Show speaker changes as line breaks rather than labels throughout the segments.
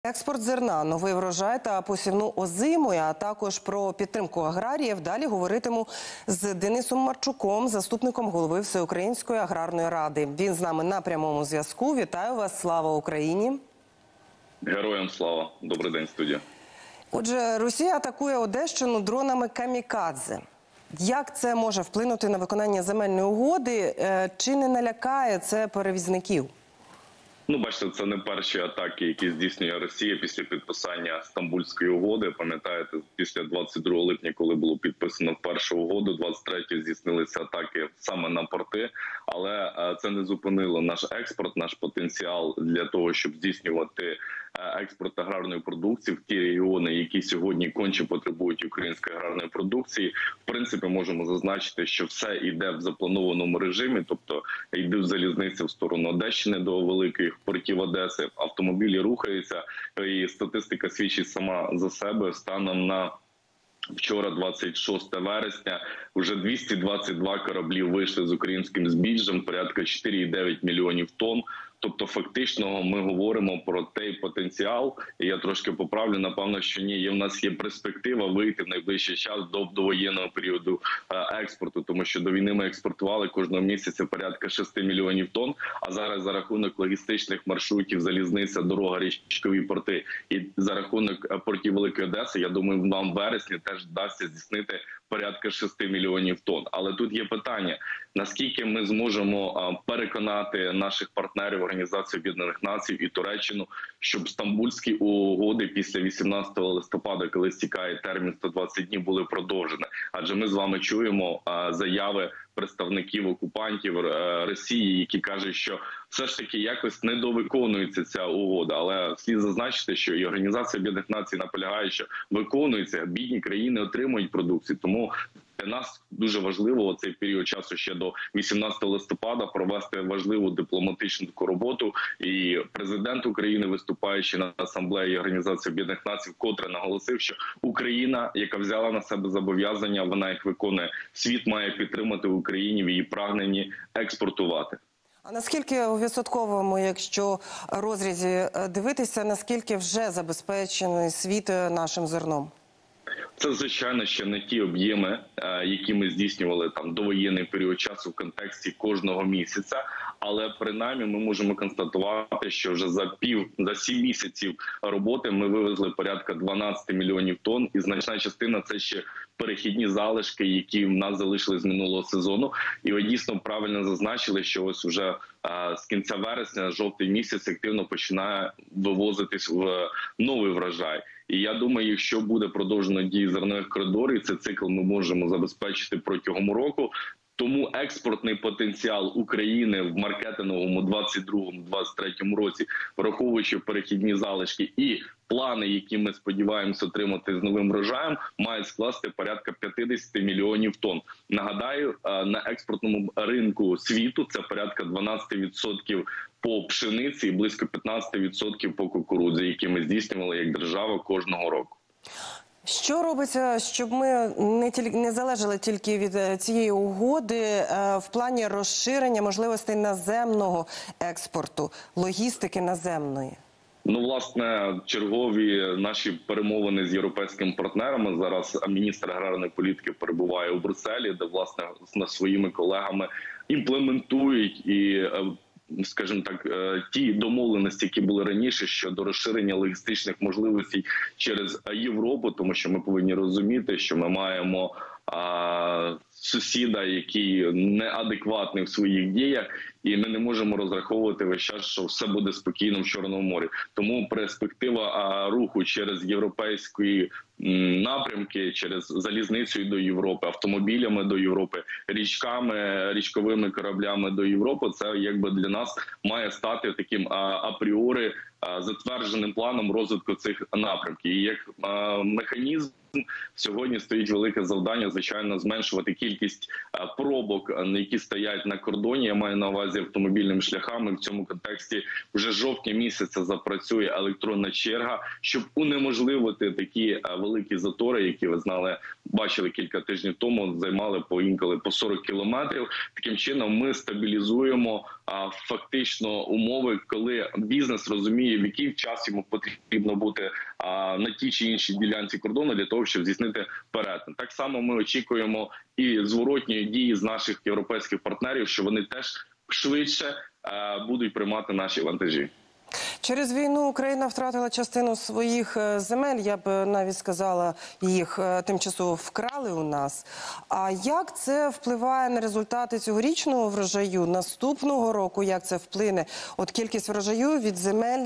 Експорт зерна, новий врожай та посівну озиму, а також про підтримку аграріїв. Далі говоритиму з Денисом Марчуком, заступником голови Всеукраїнської аграрної ради. Він з нами на прямому зв'язку. Вітаю вас, слава Україні!
Героям слава! Добрий день, студія.
Отже, Росія атакує Одещину дронами камікадзе. Як це може вплинути на виконання земельної угоди? Чи не налякає це перевізників?
Бачите, це не перші атаки, які здійснює Росія після підписання Стамбульської угоди. Пам'ятаєте, після 22 липня, коли було підписано першу угоду, 23-го здійснилися атаки саме на порти. Але це не зупинило наш експорт, наш потенціал для того, щоб здійснювати експорт аграрної продукції в ті регіони, які сьогодні конче потребують української аграрної продукції. В принципі, можемо зазначити, що все йде в запланованому режимі, тобто йде залізниця в сторону Одещини до великих портів Одеси, автомобілі рухаються, і статистика свідчить сама за себе. Станом на вчора, 26 вересня, вже 222 кораблі вийшли з українським збіжжям, порядка 4,9 мільйонів тонн. Тобто, фактично, ми говоримо про той потенціал, і я трошки поправлю, напевно, що ні, в нас є перспектива вийти в найближчий час до довоєнного періоду експорту, тому що до війни ми експортували кожного місяця порядка 6 мільйонів тонн, а зараз за рахунок логістичних маршрутів, залізниця, дорога, річкові порти і за рахунок портів Великої Одеси, я думаю, нам в вересні теж вдасться здійснити порядка 6 мільйонів тонн. Але тут є питання, наскільки ми зможемо переконати наших партнерів Організації Об'єднаних Націй і Туреччину, щоб стамбульські угоди після 18 листопада, коли стікає термін 120 днів, були продовжені. Адже ми з вами чуємо заяви представників окупантів Росії, які кажуть, що все ж таки якось недовиконується ця угода. Але слід зазначити, що і Організація Об'єднаних Націй наполягає, що виконується, бідні країни отримують продукцію. Тому для нас дуже важливо у цей період часу ще до 18 листопада провести важливу дипломатичну таку роботу. І президент України, виступаючи на асамблеї Організації Об'єднаних Націй, вкотре наголосив, що Україна, яка взяла на себе зобов'язання, вона їх виконує. Світ має підтримати Україні в її прагненні експортувати.
А наскільки у відсотковому, якщо розрізі дивитися, наскільки вже забезпечений світ нашим зерном?
Це, звичайно, ще не ті об'єми, які ми здійснювали там довоєнний період часу в контексті кожного місяця, але принаймні ми можемо констатувати, що вже за 7 місяців роботи ми вивезли порядка 12 мільйонів тонн, і значна частина – це ще перехідні залишки, які в нас залишились з минулого сезону. І ви дійсно правильно зазначили, що ось вже з кінця вересня, жовтий місяць, активно починає вивозитись в новий врожай. І я думаю, якщо буде продовжено дії зернових коридорів, цей цикл ми можемо забезпечити протягом року. Тому експортний потенціал України в маркетинговому 22-23 році, враховуючи перехідні залишки і плани, які ми сподіваємося отримати з новим врожаєм, мають скласти порядка 50 мільйонів тонн. Нагадаю, на експортному ринку світу це порядка 12% по пшениці і близько 15% по кукурудзі, які ми здійснювали як держава кожного року.
Що робиться, щоб ми не залежали тільки від цієї угоди в плані розширення можливостей наземного експорту, логістики наземної?
Власне, чергові наші перемовини з європейськими партнерами. Зараз міністр аграрної політики перебуває у Брюсселі, де, власне, з своїми колегами імплементують і, скажімо так, ті домовленості, які були раніше щодо розширення логістичних можливостей через Європу, тому що ми повинні розуміти, що ми маємо сусіда, який неадекватний в своїх діях, і ми не можемо розраховувати весь час, що все буде спокійно в Чорному морі. Тому перспектива руху через європейські напрямки, через залізницю до Європи, автомобілями до Європи, річковими кораблями до Європи, це якби для нас має стати таким апріорі затвердженим планом розвитку цих напрямків. І як механізм сьогодні стоїть велике завдання, звичайно, зменшувати кількість пробок, які стоять на кордоні. Я маю на увазі наразі автомобільними шляхами. В цьому контексті вже жовтня місяця запрацює електронна черга, щоб унеможливити такі великі затори, які ви бачили кілька тижнів тому, займали інколи по 40 кілометрів. Таким чином ми стабілізуємо фактично умови, коли бізнес розуміє, в який час йому потрібно бути на тій чи іншій ділянці кордону для того, щоб здійснити перетин. Так само ми очікуємо і зворотньої дії з наших європейських партнерів, що вони теж швидше будуть приймати наші вантажі.
Через війну Україна втратила частину своїх земель, я б навіть сказала, їх тимчасово вкрали у нас. А як це впливає на результати цьогорічного врожаю, наступного року, як це вплине? От кількість врожаю від земель,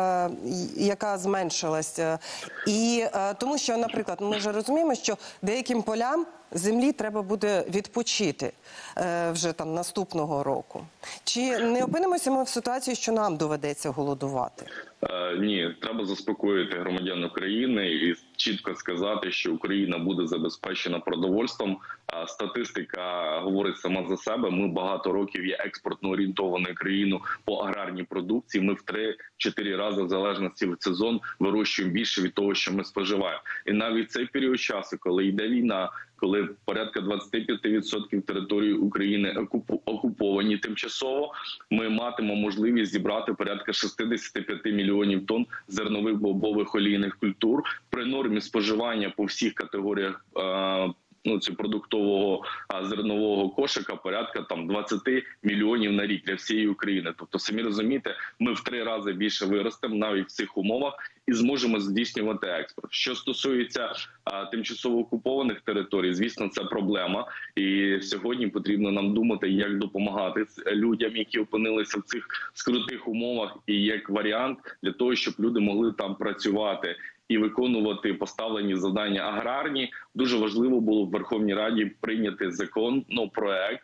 яка зменшилася. І тому що, наприклад, ми вже розуміємо, що деяким полям землі треба буде відпочити вже там наступного року. Чи не опинимося ми в ситуації, що нам доведеться голодувати?
Ні, треба заспокоїти громадян України і чітко сказати, що Україна буде забезпечена продовольством. Статистика говорить сама за себе. Ми багато років є експортно орієнтованою країною по аграрній продукції. Ми в 3-4 рази в залежності від сезон вирощуємо більше від того, що ми споживаємо. І навіть цей період часу, коли йде війна, коли порядка 25% території України окуповані тимчасово, ми матимемо можливість зібрати порядка 65 мільйонів тонн зернових бобових олійних культур при нормі споживання по всіх категоріях продуктового зернового кошика порядка 20 мільйонів на рік для всієї України. Тобто, самі розумієте, ми в 3 рази більше виростемо навіть в цих умовах і зможемо здійснювати експорт. Що стосується тимчасово окупованих територій, звісно, це проблема. І сьогодні потрібно нам думати, як допомагати людям, які опинилися в цих скрутних умовах, і як варіант для того, щоб люди могли там працювати і виконувати поставлені завдання аграрні. Дуже важливо було в Верховній Раді прийняти законопроект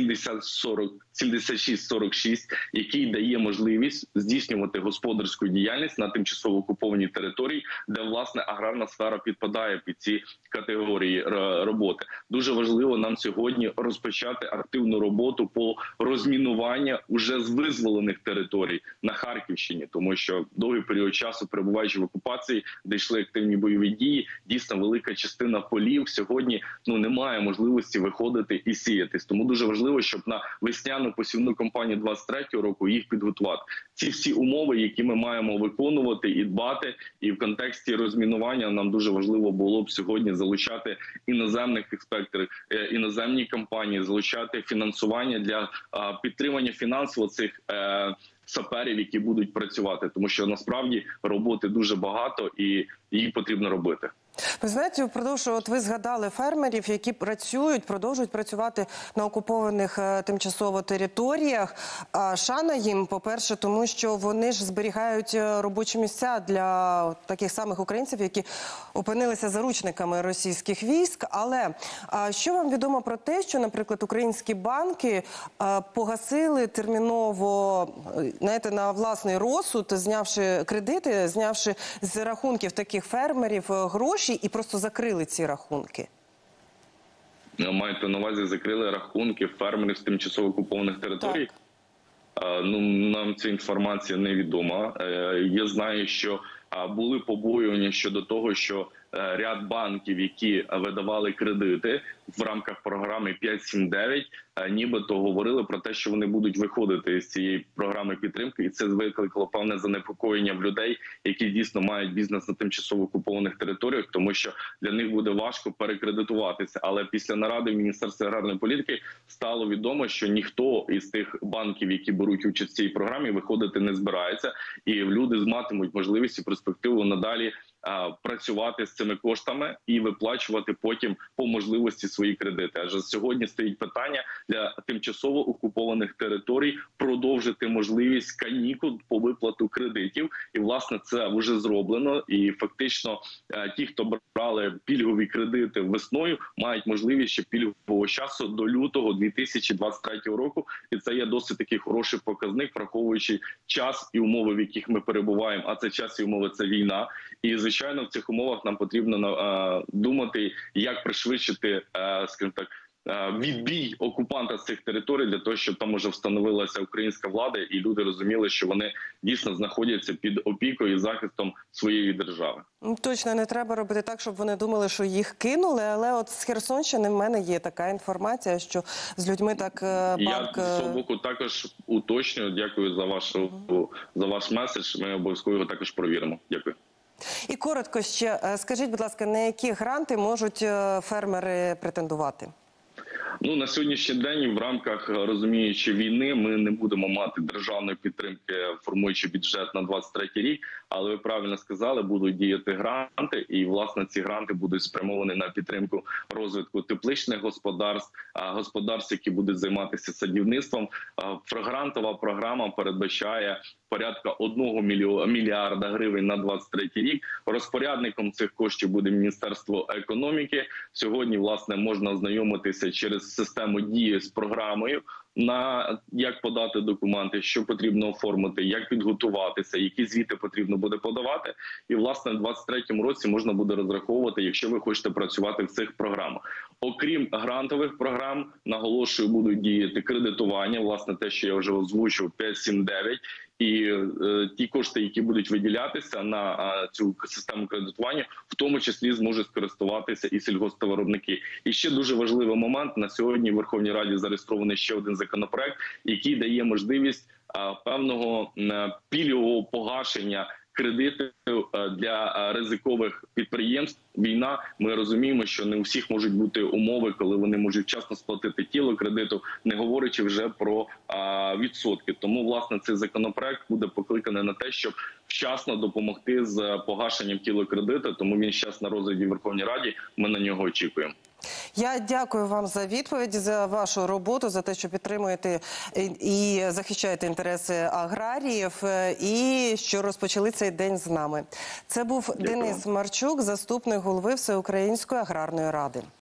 7646, який дає можливість здійснювати господарську діяльність на тимчасово окупованій території, де, власне, аграрна сфера підпадає під ці категорії роботи. Дуже важливо нам сьогодні розпочати активну роботу по розмінуванню уже з визволених територій на Харківщині, тому що довгий період часу, перебуваючи в окупації, де йшли активні бойові дії, дійсно велика частина полів сьогодні немає можливості виходити і сіятись. Тому дуже важливо, щоб на весняну посівну кампанію 23-го року їх підготувати. Ці всі умови, які ми маємо виконувати і дбати, і в контексті розмінування нам дуже важливо було б сьогодні залучати іноземних інспекторів, іноземні компанії, залучати фінансування для підтримання фінансово цих саперів, які будуть працювати, тому що насправді роботи дуже багато і її потрібно робити.
Ви знаєте, впродовж, ви згадали фермерів, які продовжують працювати на окупованих тимчасово територіях. Шана їм, по-перше, тому що вони ж зберігають робочі місця для таких самих українців, які опинилися заручниками російських військ. Але що вам відомо про те, що, наприклад, українські банки погасили терміново, на власний розсуд, знявши кредити, знявши з рахунків таких фермерів гроші, і просто закрили ці рахунки?
Маєте на увазі, закрили рахунки фермерів з тимчасово окупованих територій? Нам ця інформація невідома. Я знаю, що були побоювання щодо того, що ряд банків, які видавали кредити в рамках програми 5-7-9, нібито говорили про те, що вони будуть виходити з цієї програми підтримки, і це викликало певне занепокоєння в людей, які дійсно мають бізнес на тимчасово окупованих територіях, тому що для них буде важко перекредитуватися. Але після наради в Міністерстві аграрної політики стало відомо, що ніхто із тих банків, які беруть участь в цій програмі, виходити не збирається, і люди матимуть можливість і перспективу надалі працювати з цими коштами і виплачувати потім по можливості свої кредити. Адже сьогодні стоїть питання для тимчасово окупованих територій продовжити можливість канікул по виплату кредитів. І, власне, це вже зроблено. І фактично ті, хто брали пільгові кредити весною, мають можливість ще пільгового часу до лютого 2023 року. І це є досить такий хороший показник, враховуючи час і умови, в яких ми перебуваємо. А це час і умови – це війна. І, звичайно, в цих умовах нам потрібно думати, як пришвидшити, скажімо так, відбій окупанта з цих територій для того, щоб там уже встановилася українська влада і люди розуміли, що вони дійсно знаходяться під опікою і захистом своєї держави.
Точно не треба робити так, щоб вони думали, що їх кинули, але от з Херсонщини в мене є така інформація, що з людьми так
Я з свого боку також уточнюю. Дякую за ваш меседж. Ми обов'язково його також провіримо. Дякую.
І коротко ще скажіть, будь ласка, на які гранти можуть фермери претендувати?
Ну, на сьогоднішній день в рамках, розуміючи війни, ми не будемо мати державної підтримки, формуючи бюджет на 23 рік, але ви правильно сказали, будуть діяти гранти, і, власне, ці гранти будуть спрямовані на підтримку розвитку тепличних господарств, які будуть займатися садівництвом. Грантова програма передбачає порядка 1 мільярда гривень на 23 рік. Розпорядником цих коштів буде Міністерство економіки. Сьогодні, власне, можна ознайомитися через систему дії з програмою, на як подати документи, що потрібно оформити, як підготуватися, які звіти потрібно буде подавати. І, власне, в 2023 році можна буде розраховувати, якщо ви хочете працювати в цих програмах. Окрім грантових програм, наголошую, будуть діяти кредитування, власне, те, що я вже озвучив, 5.7.9, і ті кошти, які будуть виділятися на цю систему кредитування, в тому числі зможуть скористуватися і сільгосптоваровники. І ще дуже важливий момент. На сьогодні в Верховній Раді зареєстрований ще один законопроект, який дає можливість певного пільгового погашення кредитів для ризикових підприємств. Війна, ми розуміємо, що не у всіх можуть бути умови, коли вони можуть вчасно сплатити тіло кредиту, не говорячи вже про відсотки. Тому, власне, цей законопроект буде покликаний на те, щоб вчасно допомогти з погашенням тіла кредиту. Тому він зараз на розгляді в Верховній Раді, ми на нього очікуємо.
Я дякую вам за відповіді, за вашу роботу, за те, що підтримуєте і захищаєте інтереси аграріїв, і що розпочали цей день з нами. Це був Денис Марчук, заступник голови Всеукраїнської аграрної ради.